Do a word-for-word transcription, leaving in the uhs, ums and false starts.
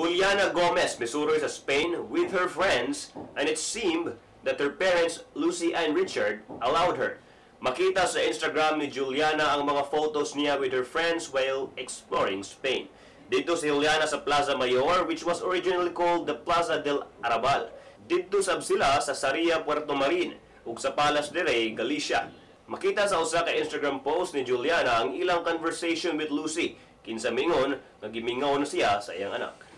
Juliana Gomez misuroy sa Spain with her friends, and it seemed that her parents, Lucy and Richard, allowed her. Makita sa Instagram ni Juliana ang mga photos niya with her friends while exploring Spain. Dito si Juliana sa Plaza Mayor, which was originally called the Plaza del Arrabal. Dito sab sila sa Saria, Puerto Marin, ug sa Palas de Rey, Galicia. Makita sa usa ka Instagram post ni Juliana ang ilang conversation with Lucy, kinsa mingon nga gimingaw na siya sa iyang anak.